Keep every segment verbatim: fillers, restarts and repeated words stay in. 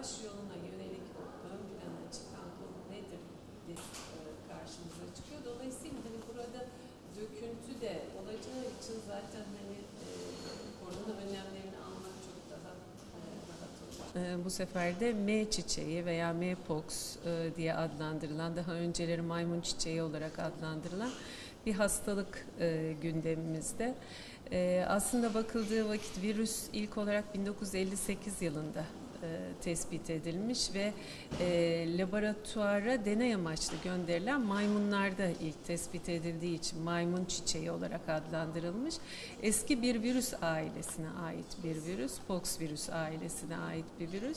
savaş yoluna yönelik ön plana çıkan konu nedir diye karşımıza çıkıyor. Dolayısıyla hani burada döküntü de olacağı için zaten hani e, korona önlemlerini almak çok daha e, rahat olacak. E, bu sefer de M çiçeği veya M-Pox e, diye adlandırılan, daha önceleri maymun çiçeği olarak adlandırılan bir hastalık e, gündemimizde. E, aslında bakıldığı vakit virüs ilk olarak bin dokuz yüz elli sekiz yılında e, tespit edilmiş ve e, laboratuvara deney amaçlı gönderilen maymunlarda ilk tespit edildiği için maymun çiçeği olarak adlandırılmış. Eski bir virüs ailesine ait bir virüs, pox virüs ailesine ait bir virüs.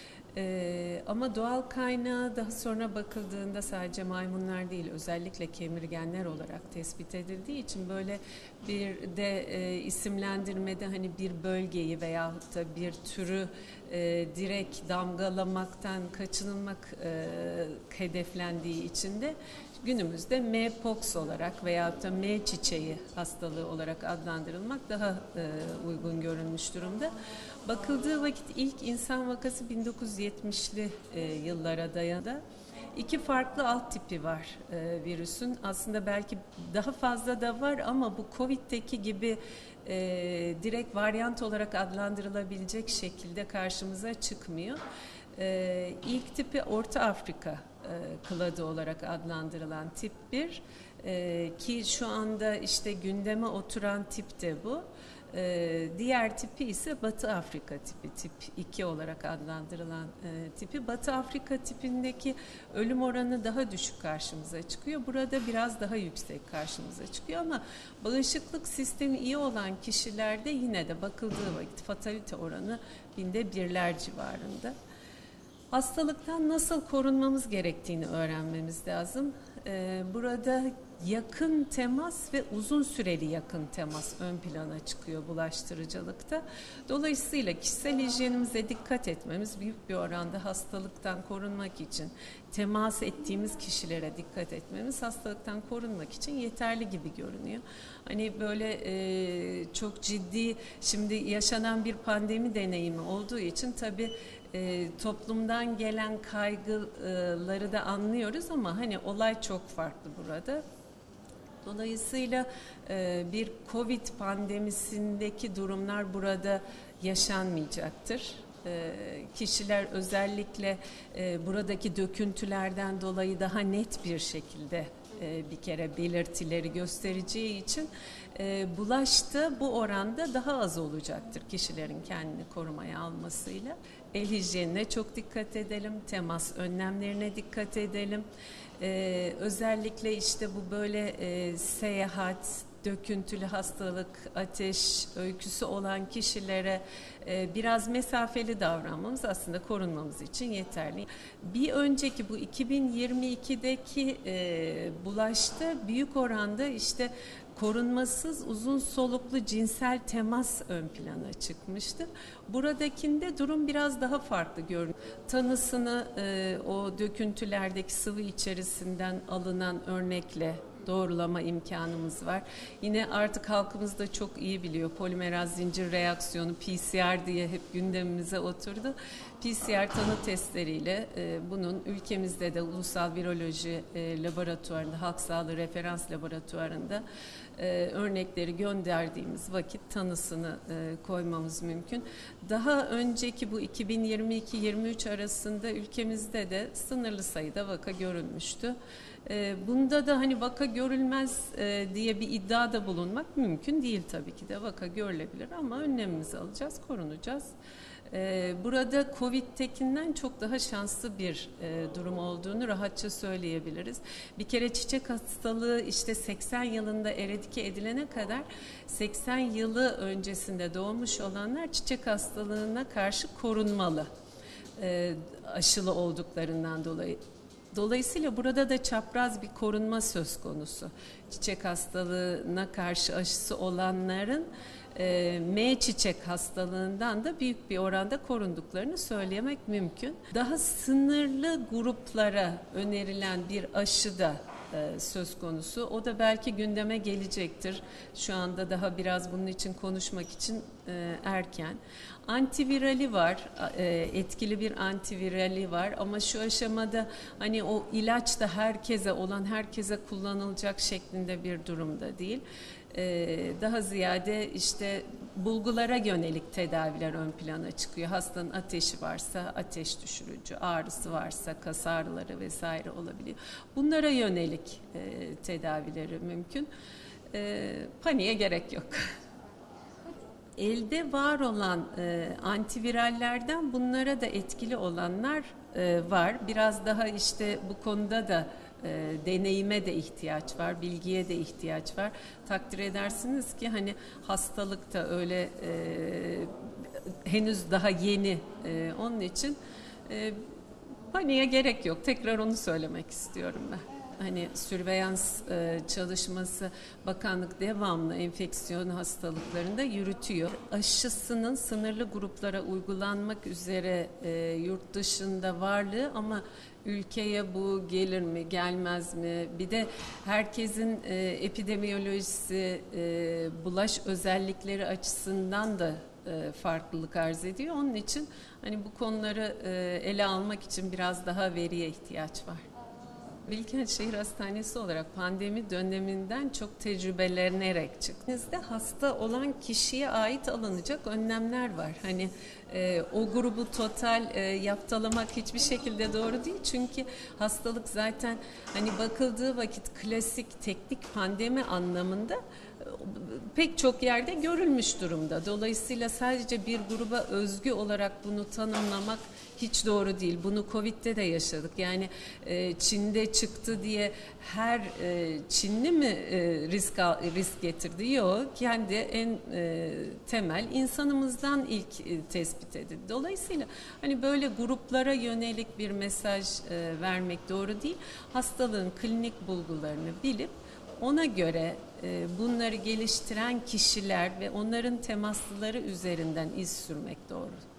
Ee, ama doğal kaynağı daha sonra bakıldığında sadece maymunlar değil, özellikle kemirgenler olarak tespit edildiği için böyle bir de e, isimlendirmede hani bir bölgeyi veyahut da bir türü e, direkt damgalamaktan kaçınılmak e, hedeflendiği için de günümüzde M-Pox olarak veyahut da M çiçeği hastalığı olarak adlandırılmak daha e, uygun görünmüş durumda. Bakıldığı vakit ilk insan vakası bin dokuz yüz yetmişli e, yıllara dayandı. İki farklı alt tipi var e, virüsün. Aslında belki daha fazla da var ama bu Covid'deki gibi e, direkt varyant olarak adlandırılabilecek şekilde karşımıza çıkmıyor. E, ilk tipi Orta Afrika e, kladı olarak adlandırılan tip bir e, ki şu anda işte gündeme oturan tip de bu. Ee, diğer tipi ise Batı Afrika tipi, tip iki olarak adlandırılan e, tipi. Batı Afrika tipindeki ölüm oranı daha düşük karşımıza çıkıyor. Burada biraz daha yüksek karşımıza çıkıyor ama bağışıklık sistemi iyi olan kişilerde yine de bakıldığı vakit fatalite oranı binde birler civarında. Hastalıktan nasıl korunmamız gerektiğini öğrenmemiz lazım. Ee, burada yakın temas ve uzun süreli yakın temas ön plana çıkıyor bulaştırıcılıkta. Dolayısıyla kişisel hijyenimize dikkat etmemiz, büyük bir oranda hastalıktan korunmak için temas ettiğimiz kişilere dikkat etmemiz hastalıktan korunmak için yeterli gibi görünüyor. Hani böyle e, çok ciddi şimdi yaşanan bir pandemi deneyimi olduğu için tabii E, toplumdan gelen kaygıları da anlıyoruz ama hani olay çok farklı burada. Dolayısıyla e, bir Covid pandemisindeki durumlar burada yaşanmayacaktır. E, kişiler özellikle e, buradaki döküntülerden dolayı daha net bir şekilde e, bir kere belirtileri göstereceği için e, bulaş da bu oranda daha az olacaktır kişilerin kendini korumaya almasıyla. El hijyenine çok dikkat edelim, temas önlemlerine dikkat edelim. Ee, özellikle işte bu böyle e, seyahat, döküntülü hastalık, ateş öyküsü olan kişilere e, biraz mesafeli davranmamız aslında korunmamız için yeterli. Bir önceki bu iki bin yirmi ikideki e, bulaşta büyük oranda işte korunmasız uzun soluklu cinsel temas ön plana çıkmıştı. Buradakinde durum biraz daha farklı görünüyor. Tanısını e, o döküntülerdeki sıvı içerisinden alınan örnekle doğrulama imkanımız var. Yine artık halkımız da çok iyi biliyor. Polimeraz zincir reaksiyonu P C R diye hep gündemimize oturdu. P C R tanı testleriyle e, bunun ülkemizde de Ulusal Viroloji e, Laboratuvarında, Halk Sağlığı Referans Laboratuvarında e, örnekleri gönderdiğimiz vakit tanısını e, koymamız mümkün. Daha önceki bu iki bin yirmi iki yirmi üç arasında ülkemizde de sınırlı sayıda vaka görülmüştü. Bunda da hani vaka görülmez diye bir iddiada bulunmak mümkün değil tabii ki de. Vaka görülebilir ama önlemimizi alacağız, korunacağız. Burada Covid'tekinden çok daha şanslı bir durum olduğunu rahatça söyleyebiliriz. Bir kere çiçek hastalığı işte seksen yılında eradike edilene kadar seksen yılı öncesinde doğmuş olanlar çiçek hastalığına karşı korunmalı. Aşılı olduklarından dolayı. Dolayısıyla burada da çapraz bir korunma söz konusu. Çiçek hastalığına karşı aşısı olanların e, M çiçek hastalığından da büyük bir oranda korunduklarını söylemek mümkün. Daha sınırlı gruplara önerilen bir aşı da e, söz konusu. O da belki gündeme gelecektir. Şu anda daha biraz bunun için konuşmak için e, erken. Antivirali var, e, etkili bir antivirali var ama şu aşamada hani o ilaç da herkese olan, herkese kullanılacak şeklinde bir durumda değil. E, daha ziyade işte bulgulara yönelik tedaviler ön plana çıkıyor. Hastanın ateşi varsa ateş düşürücü, ağrısı varsa kas ağrıları vesaire olabiliyor. Bunlara yönelik e, tedavileri mümkün. E, paniğe gerek yok. Elde var olan e, antivirallerden bunlara da etkili olanlar e, var. Biraz daha işte bu konuda da e, deneyime de ihtiyaç var, bilgiye de ihtiyaç var. Takdir edersiniz ki hani hastalık da öyle e, henüz daha yeni. E, onun için e, paniğe gerek yok. Tekrar onu söylemek istiyorum ben. Hani sürveyans e, çalışması bakanlık devamlı enfeksiyon hastalıklarında yürütüyor. Aşısının sınırlı gruplara uygulanmak üzere e, yurt dışında varlığı ama ülkeye bu gelir mi, gelmez mi? Bir de herkesin e, epidemiyolojisi, e, bulaş özellikleri açısından da e, farklılık arz ediyor. Onun için hani bu konuları e, ele almak için biraz daha veriye ihtiyaç var. Bilkent Şehir Hastanesi olarak pandemi döneminden çok tecrübelenerek çıktığınızda hasta olan kişiye ait alınacak önlemler var. Hani e, o grubu total e, yaftalamak hiçbir şekilde doğru değil. Çünkü hastalık zaten hani bakıldığı vakit klasik teknik pandemi anlamında pek çok yerde görülmüş durumda. Dolayısıyla sadece bir gruba özgü olarak bunu tanımlamak hiç doğru değil. Bunu Covid'de de yaşadık. Yani e, Çin'de çıktı diye her e, Çinli mi e, risk risk getirdi? Yok. Kendi en e, temel insanımızdan ilk e, tespit edildi. Dolayısıyla hani böyle gruplara yönelik bir mesaj e, vermek doğru değil. Hastalığın klinik bulgularını bilip ona göre e, bunları geliştiren kişiler ve onların temaslıları üzerinden iz sürmek doğru.